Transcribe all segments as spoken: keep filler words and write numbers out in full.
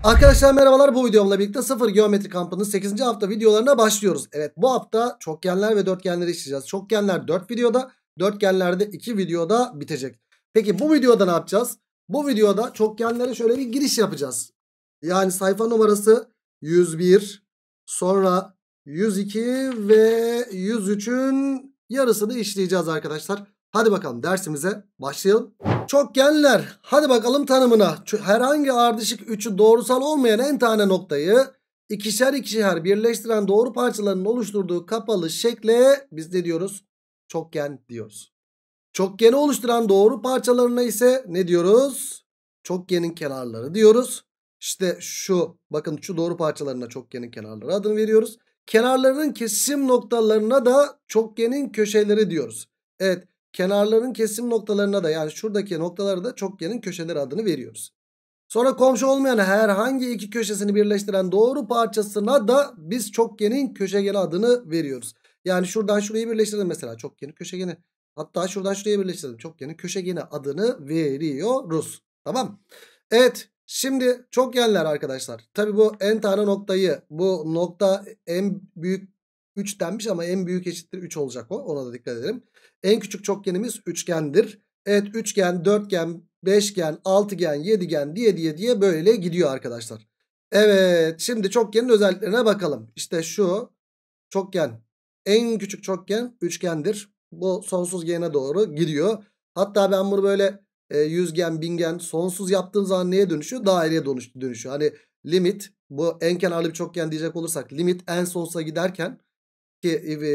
Arkadaşlar merhabalar, bu videomla birlikte sıfır geometri kampının sekizinci hafta videolarına başlıyoruz. Evet, bu hafta çokgenler ve dörtgenleri işleyeceğiz. Çokgenler dört videoda, dörtgenler de iki videoda bitecek. Peki bu videoda ne yapacağız? Bu videoda çokgenlere şöyle bir giriş yapacağız. Yani sayfa numarası yüz bir, sonra yüz iki ve yüz üçün yarısını işleyeceğiz arkadaşlar. Hadi bakalım dersimize başlayalım. Çokgenler, hadi bakalım tanımına. Herhangi ardışık üçü doğrusal olmayan n tane noktayı ikişer ikişer birleştiren doğru parçalarının oluşturduğu kapalı şekle biz ne diyoruz? Çokgen diyoruz. Çokgeni oluşturan doğru parçalarına ise ne diyoruz? Çokgenin kenarları diyoruz. İşte şu, bakın şu doğru parçalarına çokgenin kenarları adını veriyoruz. Kenarlarının kesişim noktalarına da çokgenin köşeleri diyoruz. Evet, kenarların kesim noktalarına da, yani şuradaki noktalara da çokgenin köşeleri adını veriyoruz. Sonra komşu olmayan herhangi iki köşesini birleştiren doğru parçasına da biz çokgenin köşegeni adını veriyoruz. Yani şuradan şurayı birleştirdim mesela, çokgenin köşegeni. Hatta şuradan şuraya birleştirdim, çokgenin köşegeni adını veriyoruz. Tamam. Evet, şimdi çokgenler arkadaşlar. Tabi bu n tane noktayı, bu nokta en büyük üç denmiş ama en büyük eşittir üç olacak o. Ona da dikkat edelim. En küçük çokgenimiz üçgendir. Evet, üçgen, dörtgen, beşgen, altıgen, yedigen diye diye diye böyle gidiyor arkadaşlar. Evet, şimdi çokgenin özelliklerine bakalım. İşte şu çokgen, en küçük çokgen üçgendir. Bu sonsuz gene doğru gidiyor. Hatta ben bunu böyle e, yüzgen, bingen, sonsuz yaptığım zaman neye dönüşüyor? Daireye dönüşüyor. Hani limit, bu en kenarlı bir çokgen diyecek olursak, limit en sonsuza giderken ki e,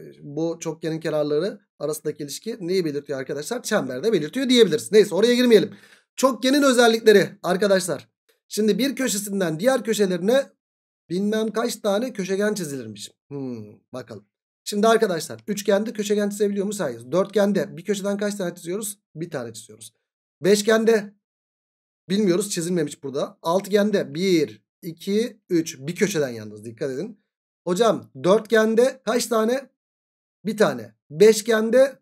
bu çokgenin kenarları arasındaki ilişki neyi belirtiyor arkadaşlar? Çemberde belirtiyor diyebiliriz. Neyse, oraya girmeyelim. Çokgenin özellikleri arkadaşlar. Şimdi bir köşesinden diğer köşelerine bilmem kaç tane köşegen çizilirmiş. Hmm, bakalım. Şimdi arkadaşlar, üçgende köşegen çizebiliyor muyuz? Hayır. Dörtgende bir köşeden kaç tane çiziyoruz? Bir tane çiziyoruz. Beşgende bilmiyoruz, çizilmemiş burada. Altıgende bir, iki, üç. Bir köşeden yalnız, dikkat edin. Hocam dörtgende kaç tane? Bir tane. Beşgende,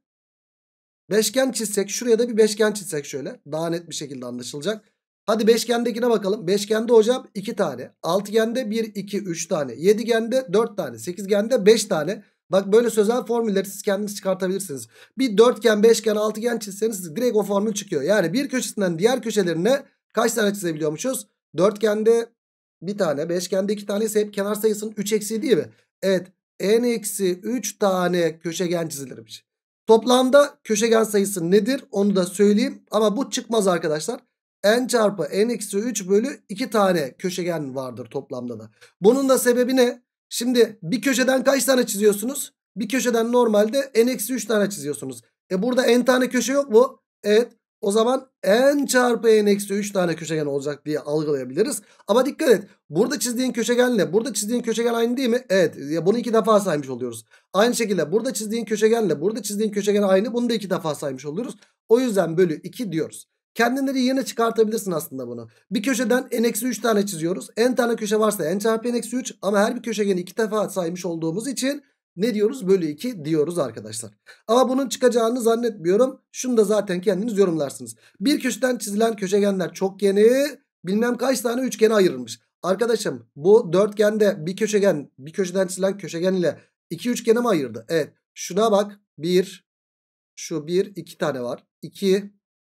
beşgen çizsek, şuraya da bir beşgen çizsek şöyle, daha net bir şekilde anlaşılacak. Hadi beşgendekine bakalım. Beşgende hocam iki tane. Altıgende bir, iki, üç tane. Yedigende dört tane. Sekizgende beş tane. Bak, böyle sözel formülleri siz kendiniz çıkartabilirsiniz. Bir dörtgen, beşgen, altıgen çizseniz direkt o formül çıkıyor. Yani bir köşesinden diğer köşelerine kaç tane çizebiliyormuşuz? Dörtgende bir tane, beşgende iki tane ise hep kenar sayısının üç eksiği değil mi? Evet, n eksi üç tane köşegen çizilirmiş. Toplamda köşegen sayısı nedir onu da söyleyeyim, ama bu çıkmaz arkadaşlar. N çarpı n eksi üç bölü iki tane köşegen vardır toplamda da. Bunun da sebebi ne? Şimdi bir köşeden kaç tane çiziyorsunuz? Bir köşeden normalde n eksi üç tane çiziyorsunuz. E burada n tane köşe yok mu? Evet. O zaman n çarpı n eksi üç tane köşegen olacak diye algılayabiliriz. Ama dikkat et. Burada çizdiğin köşegenle burada çizdiğin köşegen aynı değil mi? Evet. Ya bunu iki defa saymış oluyoruz. Aynı şekilde burada çizdiğin köşegenle burada çizdiğin köşegen aynı. Bunu da iki defa saymış oluyoruz. O yüzden bölü iki diyoruz. Kendileri yine çıkartabilirsin aslında bunu. Bir köşeden n eksi üç tane çiziyoruz. N tane köşe varsa n çarpı n eksi üç, ama her bir köşegeni iki defa saymış olduğumuz için ne diyoruz? Bölü iki diyoruz arkadaşlar. Ama bunun çıkacağını zannetmiyorum. Şunu da zaten kendiniz yorumlarsınız. Bir köşeden çizilen köşegenler çokgeni bilmem kaç tane üçgene ayırılmış. Arkadaşım, bu dörtgende bir köşegen, bir köşeden çizilen köşegen ile iki üçgene mi ayırdı? Evet. Şuna bak. bir, şu bir, iki tane var. iki,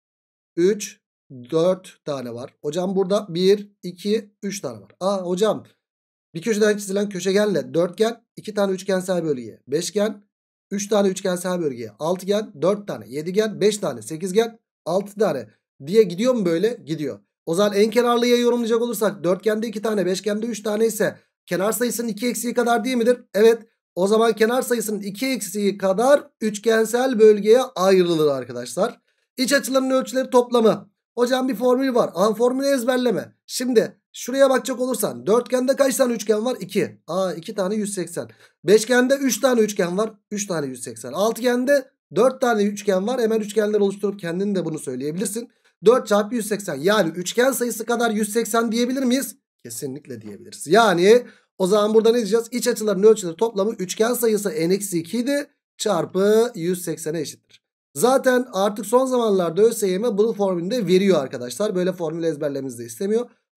üç, dört tane var. Hocam burada bir, iki, üç tane var. Aa hocam, bir köşeden çizilen köşegenle dörtgen iki tane üçgensel bölgeye, beşgen üç tane üçgensel bölgeye, altıgen dört tane, yedigen beş tane, sekizgen altı tane diye gidiyor mu böyle? Gidiyor. O zaman en kenarlıya yorumlayacak olursak dörtgende iki tane, beşgende üç tane ise kenar sayısının iki eksiği kadar değil midir? Evet. O zaman kenar sayısının iki eksiği kadar üçgensel bölgeye ayrılır arkadaşlar. İç açıların ölçüleri toplamı. Hocam bir formül var. Aha, formülü ezberleme. Şimdi şuraya bakacak olursan dörtgende kaç tane üçgen var? iki. Aa, iki tane yüz seksen. Beşgende üç tane üçgen var. üç tane yüz seksen. Altıgende dört tane üçgen var. Hemen üçgenler oluşturup kendin de bunu söyleyebilirsin. dört çarpı yüz seksen. Yani üçgen sayısı kadar yüz seksen diyebilir miyiz? Kesinlikle diyebiliriz. Yani o zaman burada ne diyeceğiz? İç açıların ölçüleri toplamı üçgen sayısı n eksi iki idi. Çarpı yüz seksene eşittir. Zaten artık son zamanlarda ÖSYM bunun formülünü de veriyor arkadaşlar. Böyle formül ezberlememizi de istemiyor.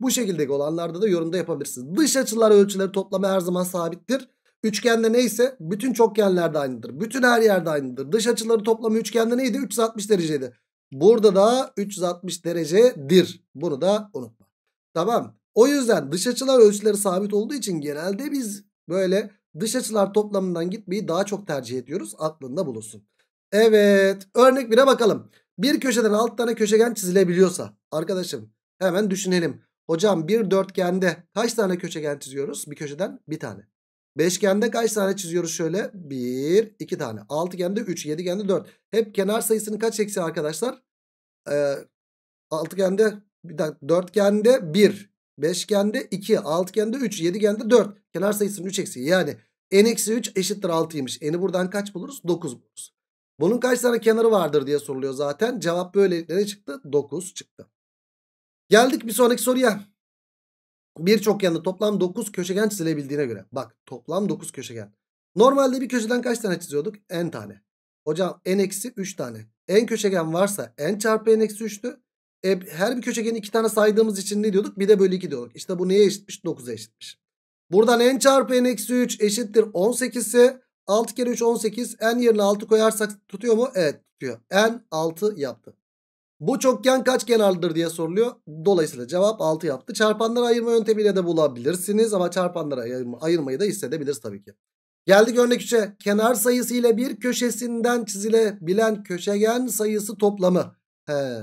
Bu şekildeki olanlarda da yorumda yapabilirsiniz. Dış açılar ölçüleri toplamı her zaman sabittir. Üçgende neyse bütün çokgenlerde aynıdır. Bütün her yerde aynıdır. Dış açıları toplamı üçgende neydi? üç yüz altmış dereceydi. Burada da üç yüz altmış derecedir. Bunu da unutma. Tamam. O yüzden dış açılar ölçüleri sabit olduğu için genelde biz böyle dış açılar toplamından gitmeyi daha çok tercih ediyoruz. Aklında bulunsun. Evet. Örnek bire bakalım. Bir köşeden alt tane köşegen çizilebiliyorsa arkadaşım hemen düşünelim. Hocam bir dörtgende kaç tane köşegen çiziyoruz? Bir köşeden bir tane. Beşgende kaç tane çiziyoruz şöyle? bir, iki tane. Altıgende üç, yedikende dört. Hep kenar sayısının kaç eksi arkadaşlar? Ee, altıgende, bir dakika, dörtgende bir, beşgende iki, altıgende üç, yedikende dört. Kenar sayısının üç eksi. Yani n eksi üç eşittir altıymış. N'i buradan kaç buluruz? dokuz buluruz. Bunun kaç tane kenarı vardır diye soruluyor zaten. Cevap böylelikle ne çıktı? dokuz çıktı. Geldik bir sonraki soruya. Bir çokgende toplam dokuz köşegen çizilebildiğine göre. Bak toplam dokuz köşegen. Normalde bir köşeden kaç tane çiziyorduk? N tane. Hocam n eksi üç tane. N köşegen varsa n çarpı n eksi üçtü. E, her bir köşegeni iki tane saydığımız için ne diyorduk? bir de bölü iki diyorduk. İşte bu neye eşitmiş? dokuza eşitmiş. Buradan n çarpı n eksi üç eşittir on sekiz ise altı kere üç on sekiz. N yerine altı koyarsak tutuyor mu? Evet tutuyor. N altı yaptı. Bu çokgen kaç kenarlıdır diye soruluyor. Dolayısıyla cevap altı yaptı. Çarpanları ayırma yöntemiyle de bulabilirsiniz. Ama çarpanları ayırma, ayırmayı da hissedebiliriz tabii ki. Geldik örnek üçe. Kenar sayısı ile bir köşesinden çizilebilen köşegen sayısı toplamı. He.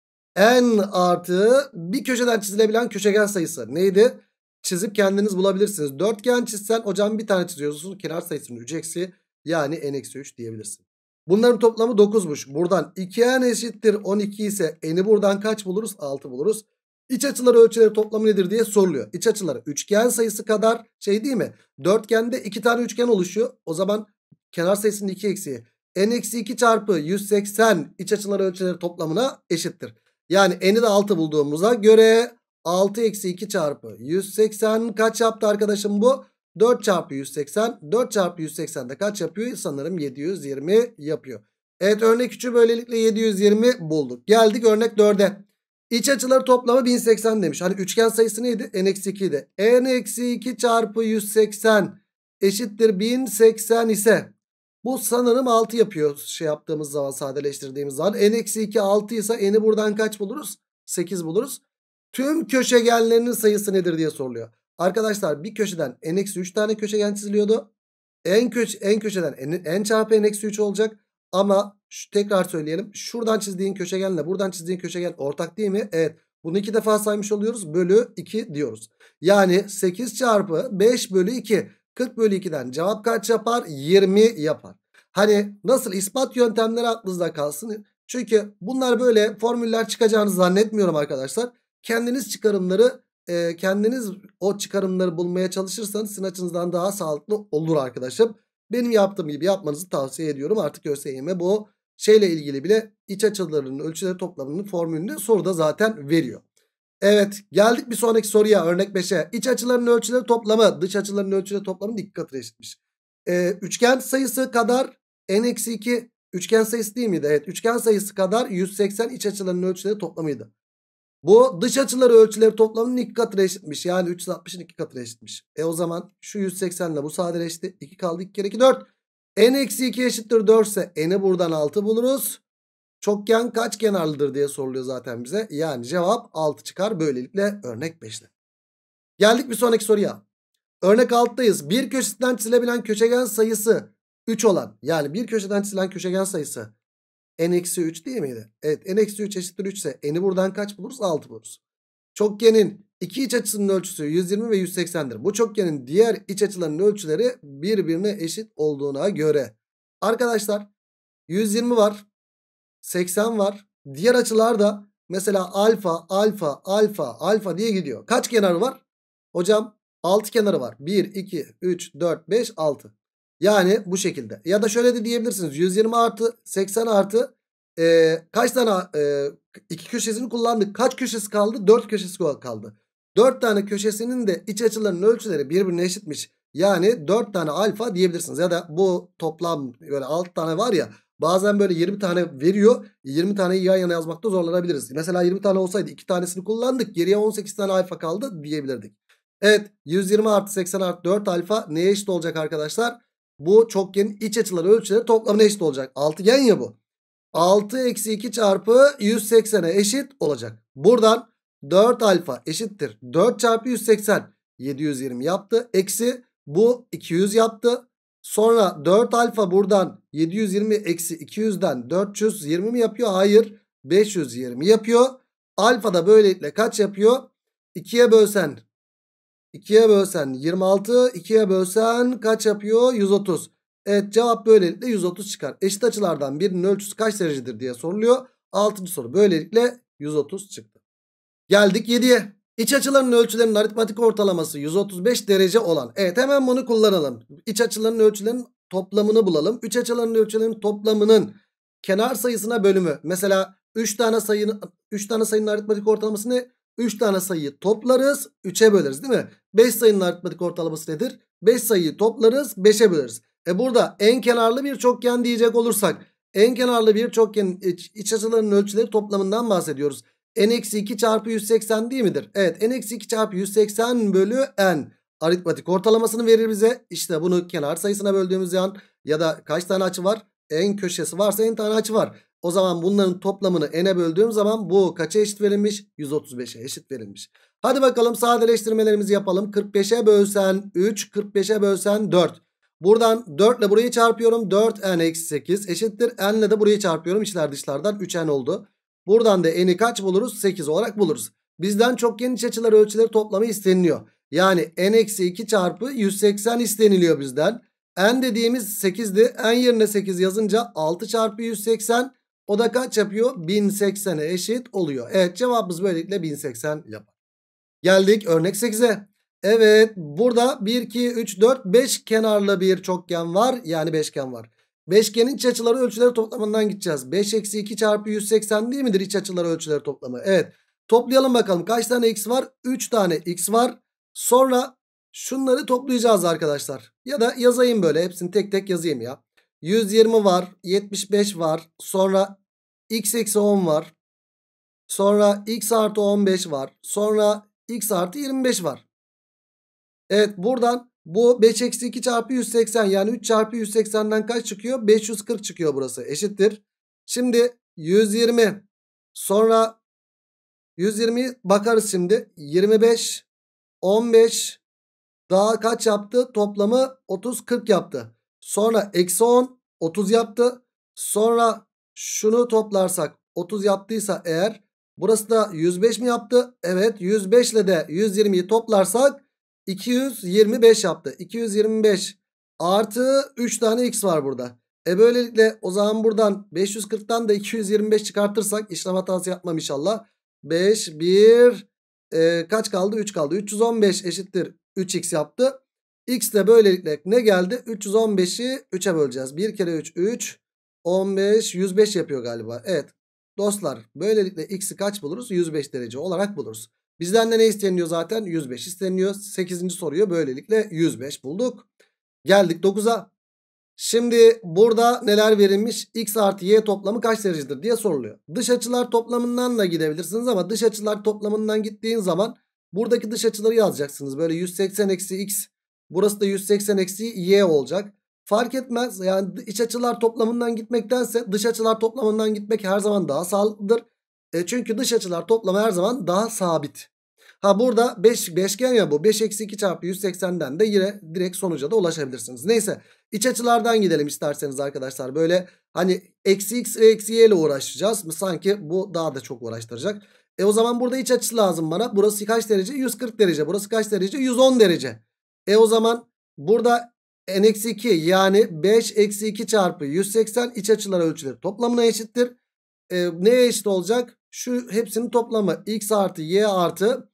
N artı bir köşeden çizilebilen köşegen sayısı. Neydi? Çizip kendiniz bulabilirsiniz. Dörtgen çizsen hocam bir tane çiziyorsun. Kenar sayısının üç eksi yani n eksi üç diyebilirsin. Bunların toplamı dokuzmuş. Buradan iki n eşittir on iki ise n'i buradan kaç buluruz? altı buluruz. İç açıları ölçüleri toplamı nedir diye soruluyor. İç açıları üçgen sayısı kadar şey değil mi? Dörtgende iki tane üçgen oluşuyor. O zaman kenar sayısının iki eksiği. N eksi iki çarpı yüz seksen iç açıları ölçüleri toplamına eşittir. Yani n'i de altı bulduğumuza göre altı eksi iki çarpı yüz seksen kaç yaptı arkadaşım bu? dört çarpı yüz seksen. dört çarpı yüz seksen de kaç yapıyor? Sanırım yedi yüz yirmi yapıyor. Evet örnek üçü böylelikle yedi yüz yirmi bulduk. Geldik örnek dörde. İç açıları toplamı bin seksen demiş. Hani üçgen sayısı neydi? N eksi iki idi. N eksi iki çarpı yüz seksen eşittir bin seksen ise bu sanırım altı yapıyor. Şey yaptığımız zaman sadeleştirdiğimiz zaman. N eksi iki altı ise n'i buradan kaç buluruz? sekiz buluruz. Tüm köşegenlerinin sayısı nedir diye soruluyor. Arkadaşlar bir köşeden n eksi üç tane köşegen çiziliyordu. En, köş en köşeden n, n çarpı n eksi üç olacak. Ama şu, tekrar söyleyelim. Şuradan çizdiğin köşegenle buradan çizdiğin köşegen ortak değil mi? Evet. Bunu iki defa saymış oluyoruz. Bölü iki diyoruz. Yani sekiz çarpı beş bölü iki. kırk bölü ikiden cevap kaç yapar? yirmi yapar. Hani nasıl ispat yöntemleri aklınızda kalsın. Çünkü bunlar böyle formüller çıkacağını zannetmiyorum arkadaşlar. Kendiniz çıkarımları e, kendiniz o çıkarımları bulmaya çalışırsanız sizin açınızdan daha sağlıklı olur arkadaşım. Benim yaptığım gibi yapmanızı tavsiye ediyorum. Artık ÖSYM bu şeyle ilgili bile iç açılarının ölçüleri toplamının formülünü soruda zaten veriyor. Evet geldik bir sonraki soruya örnek beşe. İç açıların ölçüleri toplamı dış açıların ölçüleri toplamı iki katına eşitmiş. Ee, üçgen sayısı kadar n eksi iki üçgen sayısı değil miydi? Evet üçgen sayısı kadar yüz seksen iç açıların ölçüleri toplamıydı. Bu dış açıları ölçüleri toplamının iki katına eşitmiş. Yani üç yüz altmışın iki katına eşitmiş. E o zaman şu yüz seksen ile bu sadeleşti. iki kaldı iki kere iki dört. N eksi iki eşittir dört ise n'i buradan altı buluruz. Çokgen kaç kenarlıdır diye soruluyor zaten bize. Yani cevap altı çıkar. Böylelikle örnek beşte. Geldik bir sonraki soruya. Örnek altıdayız. Bir köşesinden çizilebilen köşegen sayısı üç olan. Yani bir köşeden çizilen köşegen sayısı n eksi üç değil miydi? Evet n eksi üç eşittir üç ise n'i buradan kaç buluruz? altı buluruz. Çokgenin iki iç açısının ölçüsü yüz yirmi ve yüz seksendir. Bu çokgenin diğer iç açılarının ölçüleri birbirine eşit olduğuna göre. Arkadaşlar yüz yirmi var. seksen var. Diğer açılarda mesela alfa, alfa, alfa, alfa diye gidiyor. Kaç kenarı var? Hocam altı kenarı var. bir, iki, üç, dört, beş, altı. Yani bu şekilde. Ya da şöyle de diyebilirsiniz. yüz yirmi artı seksen artı e, kaç tane e, iki köşesini kullandık. Kaç köşesi kaldı? dört köşesi kaldı. dört tane köşesinin de iç açılarının ölçüleri birbirine eşitmiş. Yani dört tane alfa diyebilirsiniz. Ya da bu toplam böyle altı tane var ya. Bazen böyle yirmi tane veriyor. yirmi taneyi yan yana yazmakta zorlanabiliriz. Mesela yirmi tane olsaydı iki tanesini kullandık. Geriye on sekiz tane alfa kaldı diyebilirdik. Evet, yüz yirmi artı seksen artı dört alfa neye eşit olacak arkadaşlar? Bu çokgenin iç açıları ölçüleri toplamına eşit olacak. Altıgen ya bu. altı eksi iki çarpı yüz seksene eşit olacak. Buradan dört alfa eşittir. dört çarpı yüz seksen yedi yüz yirmi yaptı. Eksi bu iki yüz yaptı. Sonra dört alfa buradan yedi yüz yirmi eksi iki yüzden dört yüz yirmi mi yapıyor? Hayır. beş yüz yirmi yapıyor. Alfa da böylelikle kaç yapıyor? ikiye bölsen ikiye bölsen yirmi altı, ikiye bölsen kaç yapıyor? yüz otuz. Evet, cevap böylelikle yüz otuz çıkar. Eşit açılardan birinin ölçüsü kaç derecedir diye soruluyor. altıncı soru böylelikle yüz otuz çıktı. Geldik yediye. İç açıların ölçülerinin aritmatik ortalaması yüz otuz beş derece olan. Evet, hemen bunu kullanalım. İç açıların ölçülerinin toplamını bulalım. İç açıların ölçülerinin toplamının kenar sayısına bölümü. Mesela üç tane sayının üç tane sayının aritmatik ortalaması ne? üç tane sayıyı toplarız, üçe böleriz değil mi? beş sayının aritmatik ortalaması nedir? beş sayıyı toplarız, beşe böleriz. E burada en kenarlı bir çokgen diyecek olursak, en kenarlı bir çokgenin iç, iç açılarının ölçüleri toplamından bahsediyoruz. N eksi iki çarpı yüz seksen değil midir? Evet, n eksi iki çarpı yüz seksen bölü n aritmatik ortalamasını verir bize. İşte bunu kenar sayısına böldüğümüz yan ya da kaç tane açı var? En köşesi varsa n tane açı var. O zaman bunların toplamını n'e böldüğüm zaman bu kaça eşit verilmiş? yüz otuz beşe eşit verilmiş. Hadi bakalım sadeleştirmelerimizi yapalım. kırk beşe bölsen üç, kırk beşe bölsen dört. Buradan dört ile burayı çarpıyorum. dört n eksi sekiz eşittir. N ile de burayı çarpıyorum. İçler dışlardan üç n oldu. Buradan da n'i kaç buluruz? sekiz olarak buluruz. Bizden çokgen iç açıları ölçüleri toplamı isteniliyor. Yani n eksi iki çarpı yüz seksen isteniliyor bizden. N dediğimiz sekizdi. N yerine sekiz yazınca altı çarpı yüz seksen, o da kaç yapıyor? bin seksene eşit oluyor. Evet, cevabımız böylelikle bin seksen yapar. Geldik örnek sekize. Evet, burada bir, iki, üç, dört, beş kenarlı bir çokgen var. Yani beşgen var. Beşgenin iç açıları ölçüleri toplamından gideceğiz. beş eksi iki çarpı yüz seksen değil midir iç açıları ölçüleri toplamı? Evet. Toplayalım bakalım. Kaç tane x var? üç tane x var. Sonra şunları toplayacağız arkadaşlar. Ya da yazayım böyle. Hepsini tek tek yazayım ya. yüz yirmi var. yetmiş beş var. Sonra x eksi on var. Sonra x artı on beş var. Sonra x artı yirmi beş var. Evet, buradan bu beş eksi iki çarpı yüz seksen yani üç çarpı yüz seksenden kaç çıkıyor? beş yüz kırk çıkıyor burası, eşittir. Şimdi yüz yirmi, sonra yüz yirmi bakarız şimdi. yirmi beş, on beş daha kaç yaptı? Toplamı otuz, kırk yaptı. Sonra eksi on, otuz yaptı. Sonra şunu toplarsak otuz yaptıysa eğer, burası da yüz beş mi yaptı? Evet, yüz beş ile de yüz yirmiyi toplarsak iki yüz yirmi beş yaptı. iki yüz yirmi beş artı üç tane x var burada. E böylelikle o zaman buradan beş yüz kırktan da iki yüz yirmi beş çıkartırsak, işlem hatası yapmam inşallah. beş, bir, e, kaç kaldı? üç kaldı. üç yüz on beş eşittir üç x yaptı. X de böylelikle ne geldi? üç yüz on beşi üçe böleceğiz. bir kere üç, üç. on beş, yüz beş yapıyor galiba. Evet. Dostlar, böylelikle x'i kaç buluruz? yüz beş derece olarak buluruz. Bizden de ne isteniyor zaten? yüz beş isteniyor. sekizinci soruyu böylelikle yüz beş bulduk. Geldik dokuza. Şimdi burada neler verilmiş? X artı y toplamı kaç derecedir diye soruluyor. Dış açılar toplamından da gidebilirsiniz ama dış açılar toplamından gittiğin zaman buradaki dış açıları yazacaksınız. Böyle yüz seksen eksi x. Burası da yüz seksen eksi y olacak. Fark etmez. Yani iç açılar toplamından gitmektense dış açılar toplamından gitmek her zaman daha sağlıklıdır. E çünkü dış açılar toplamı her zaman daha sabit. Ha burada beş, beşgen ya bu. beş eksi iki çarpı yüz seksenden de yine direkt sonuca da ulaşabilirsiniz. Neyse, iç açılardan gidelim isterseniz arkadaşlar. Böyle hani eksi x ve eksi y ile uğraşacağız. Sanki bu daha da çok uğraştıracak. E o zaman burada iç açısı lazım bana. Burası kaç derece? yüz kırk derece. Burası kaç derece? yüz on derece. E o zaman burada n eksi iki yani beş eksi iki çarpı yüz seksen iç açılar ölçüleri toplamına eşittir. E, neye eşit olacak? Şu hepsinin toplamı x artı y artı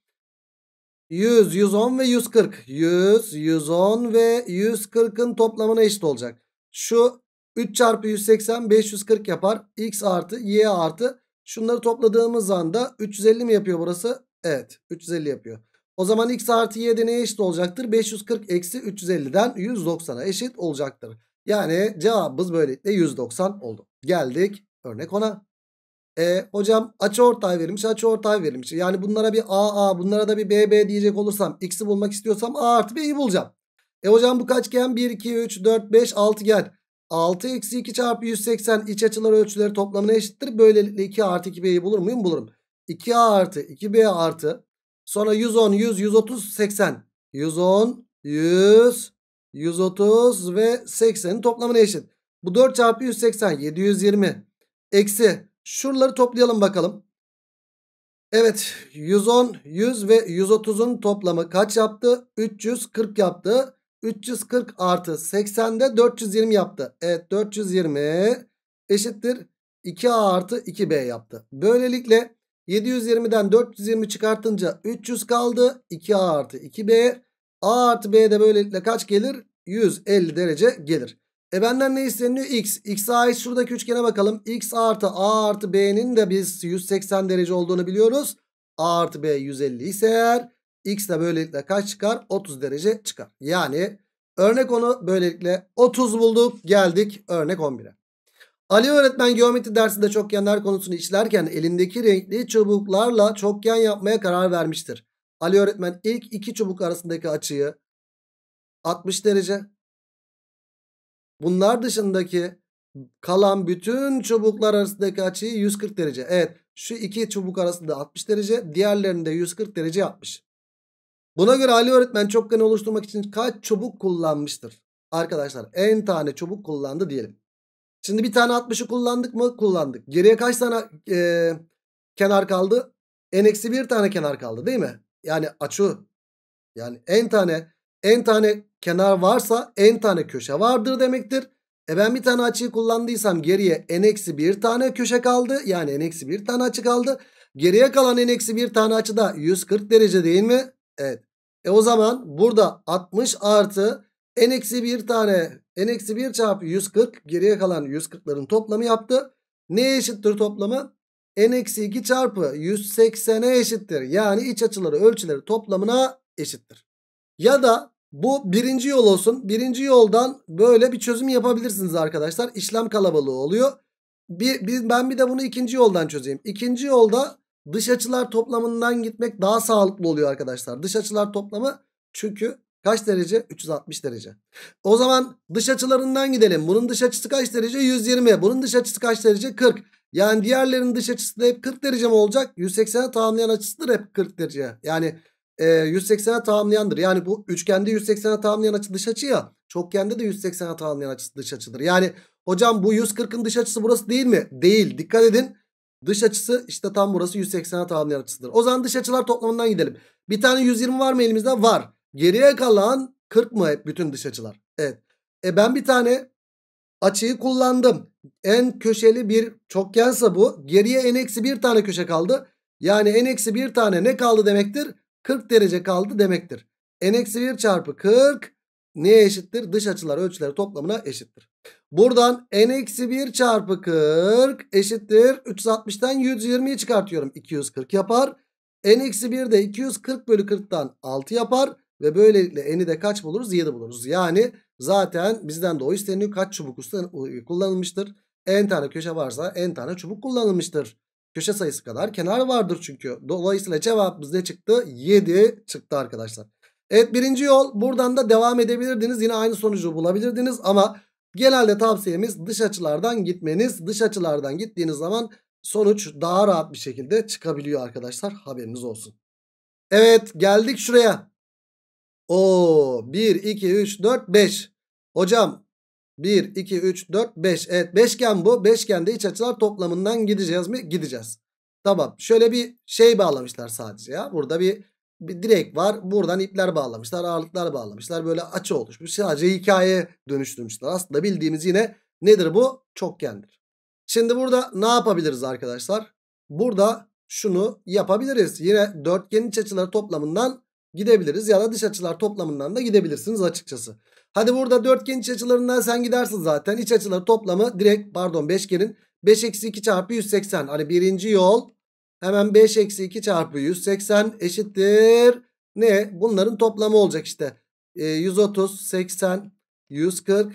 yüz, yüz on ve yüz kırk. yüz, yüz on ve yüz kırkın toplamına eşit olacak. Şu üç çarpı yüz seksen beş yüz kırk yapar. X artı y artı. Şunları topladığımız anda üç yüz elli mi yapıyor burası? Evet, üç yüz elli yapıyor. O zaman x artı y de neye eşit olacaktır? beş yüz kırk eksi üç yüz elliden yüz doksana eşit olacaktır. Yani cevabımız böylelikle yüz doksan oldu. Geldik örnek ona. E, hocam açıortay verilmiş, açıortay verilmiş. Yani bunlara bir A A, bunlara da bir B B diyecek olursam, x'i bulmak istiyorsam A artı B'yi bulacağım. E hocam bu kaçgen? bir, iki, üç, dört, beş, altıgen. altı eksi iki çarpı yüz seksen iç açılar ölçüleri toplamına eşittir. Böylelikle iki artı iki B'yi bulur muyum? Bulurum. iki A artı iki B artı sonra yüz on, yüz, yüz otuz, seksen. yüz on, yüz, yüz otuz ve seksenin toplamına eşit. Bu dört çarpı yüz seksen yedi yüz yirmi. Eksi şuraları toplayalım bakalım. Evet, yüz on, yüz ve yüz otuzun toplamı kaç yaptı? üç yüz kırk yaptı. üç yüz kırk artı seksen de dört yüz yirmi yaptı. Evet, dört yüz yirmi eşittir iki A artı iki B yaptı. Böylelikle yedi yüz yirmiden dört yüz yirmi çıkartınca üç yüz kaldı. iki A artı iki B. A artı B de böylelikle kaç gelir? yüz elli derece gelir. E benden ne isteniyor? X. X'e ait şuradaki üçgene bakalım. X artı A artı B'nin de biz yüz seksen derece olduğunu biliyoruz. A artı B yüz elli ise eğer X de böylelikle kaç çıkar? otuz derece çıkar. Yani örnek onu böylelikle otuz bulduk. Geldik örnek on bire. Ali öğretmen geometri dersinde çokgenler konusunu işlerken elindeki renkli çubuklarla çokgen yapmaya karar vermiştir. Ali öğretmen ilk iki çubuk arasındaki açıyı altmış derece, bunlar dışındaki kalan bütün çubuklar arasındaki açıyı yüz kırk derece. Evet, şu iki çubuk arasında altmış derece, diğerlerinde yüz kırk derece yapmış. Buna göre Ali öğretmen çokgen oluşturmak için kaç çubuk kullanmıştır? Arkadaşlar n tane çubuk kullandı diyelim. Şimdi bir tane altmışı kullandık mı? Kullandık. Geriye kaç tane e, kenar kaldı? N eksi bir tane kenar kaldı değil mi? Yani açı. Yani n tane n tane kenar varsa n tane köşe vardır demektir. E ben bir tane açıyı kullandıysam geriye n eksi bir tane köşe kaldı. Yani n eksi bir tane açı kaldı. Geriye kalan n eksi bir tane açı da yüz kırk derece değil mi? Evet. E o zaman burada altmış artı n eksi bir tane n eksi bir çarpı yüz kırk, geriye kalan yüz kırkların toplamı yaptı. Neye eşittir toplamı? N eksi iki çarpı yüz seksene eşittir. Yani iç açıları ölçüleri toplamına eşittir. Ya da bu birinci yol olsun. Birinci yoldan böyle bir çözüm yapabilirsiniz arkadaşlar. İşlem kalabalığı oluyor. Bir, bir, ben bir de bunu ikinci yoldan çözeyim. İkinci yolda dış açılar toplamından gitmek daha sağlıklı oluyor arkadaşlar. Dış açılar toplamı çünkü kaç derece? üç yüz altmış derece. O zaman dış açılarından gidelim. Bunun dış açısı kaç derece? yüz yirmi. Bunun dış açısı kaç derece? kırk. Yani diğerlerinin dış açısı da hep kırk derece mi olacak? yüz seksene tamamlayan açısıdır hep kırk derece. Yani e, yüz seksene tamamlayandır. Yani bu üçgende yüz seksene tamamlayan açı dış açı ya. Çokgende de yüz seksene tamamlayan açısı dış açıdır. Yani hocam bu yüz kırkın dış açısı burası değil mi? Değil. Dikkat edin. Dış açısı işte tam burası yüz seksene tamamlayan açısıdır. O zaman dış açılar toplamından gidelim. Bir tane yüz yirmi var mı elimizde? Var. Geriye kalan kırk mı hep bütün dış açılar? Evet. E ben bir tane açıyı kullandım. En köşeli bir çokgense bu. Geriye n eksi bir tane köşe kaldı. Yani n eksi bir tane ne kaldı demektir? kırk derece kaldı demektir. N eksi bir çarpı kırk neye eşittir? Dış açılar ölçüleri toplamına eşittir. Buradan n eksi bir çarpı kırk eşittir. üç yüz altmıştan yüz yirmiyi çıkartıyorum. iki yüz kırk yapar. N eksi bir de iki yüz kırk bölü kırktan altı yapar. Ve böylelikle n'i de kaç buluruz? yedi buluruz. Yani zaten bizden de o isteniyor. Kaç çubuk kullanılmıştır? N tane köşe varsa n tane çubuk kullanılmıştır. Köşe sayısı kadar kenar vardır çünkü. Dolayısıyla cevabımız ne çıktı? yedi çıktı arkadaşlar. Evet, birinci yol, buradan da devam edebilirdiniz. Yine aynı sonucu bulabilirdiniz ama genelde tavsiyemiz dış açılardan gitmeniz. Dış açılardan gittiğiniz zaman sonuç daha rahat bir şekilde çıkabiliyor arkadaşlar. Haberiniz olsun. Evet, geldik şuraya. Oo, bir, iki, üç, dört, beş. Hocam bir, iki, üç, dört, beş. Evet, beşgen bu. Beşgende iç açılar toplamından gideceğiz mi? Gideceğiz. Tamam. Şöyle bir şey bağlamışlar sadece ya. Burada bir, bir direk var. Buradan ipler bağlamışlar. Ağırlıklar bağlamışlar. Böyle açı oluşmuş. Sadece hikaye dönüştürmüşler. Aslında bildiğimiz yine nedir bu? Çokgendir. Şimdi burada ne yapabiliriz arkadaşlar? Burada şunu yapabiliriz. Yine dörtgenin iç açıları toplamından gidebiliriz ya da dış açılar toplamından da gidebilirsiniz açıkçası. Hadi burada dörtgen iç açılarından sen gidersin zaten. İç açıları toplamı direkt pardon beşgenin beş eksi iki çarpı yüz seksen. Hani birinci yol hemen beş eksi iki çarpı yüz seksen eşittir. Ne? Bunların toplamı olacak işte. E, yüz otuz, seksen, yüz kırk,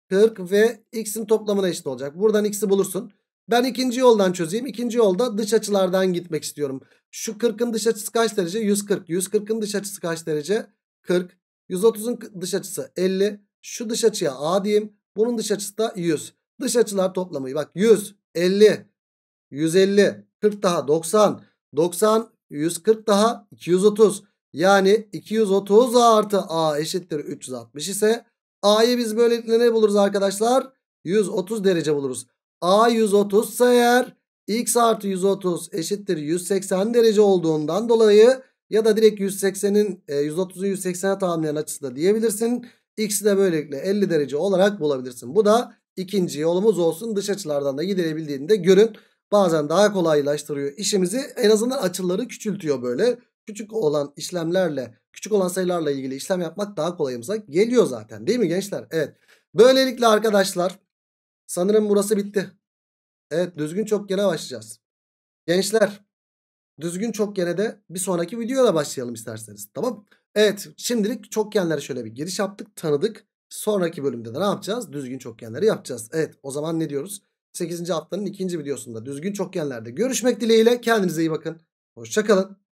kırk ve x'in toplamına eşit olacak. Buradan x'i bulursun. Ben ikinci yoldan çözeyim. İkinci yolda dış açılardan gitmek istiyorum. Şu kırkın dış açısı kaç derece? yüz kırk. yüz kırkın dış açısı kaç derece? kırk. yüz otuzun dış açısı elli. Şu dış açıya A diyeyim. Bunun dış açısı da yüz. Dış açılar toplamı. Bak yüz, elli, yüz elli, kırk daha doksan. doksan, yüz kırk daha iki yüz otuz. Yani iki yüz otuz artı A eşittir üç yüz altmış ise A'yı biz böylelikle ne buluruz arkadaşlar? yüz otuz derece buluruz. A yüz otuz ise eğer x artı yüz otuz eşittir yüz seksen derece olduğundan dolayı ya da direkt yüz seksenin yüz otuzu yüz seksene tamamlayan açısı da diyebilirsin. X'i de böylelikle elli derece olarak bulabilirsin. Bu da ikinci yolumuz olsun. Dış açılardan da gidilebildiğini de görün. Bazen daha kolaylaştırıyor işimizi. En azından açıları küçültüyor böyle. Küçük olan işlemlerle, küçük olan sayılarla ilgili işlem yapmak daha kolayımıza geliyor zaten. Değil mi gençler? Evet. Böylelikle arkadaşlar sanırım burası bitti. Evet, düzgün çokgene başlayacağız. Gençler, düzgün çokgene de bir sonraki videoda başlayalım isterseniz. Tamam. Evet, şimdilik çokgenlere şöyle bir giriş yaptık, tanıdık. Sonraki bölümde de ne yapacağız? Düzgün çokgenleri yapacağız. Evet, o zaman ne diyoruz? sekizinci haftanın ikinci videosunda düzgün çokgenlerde görüşmek dileğiyle. Kendinize iyi bakın. Hoşça kalın.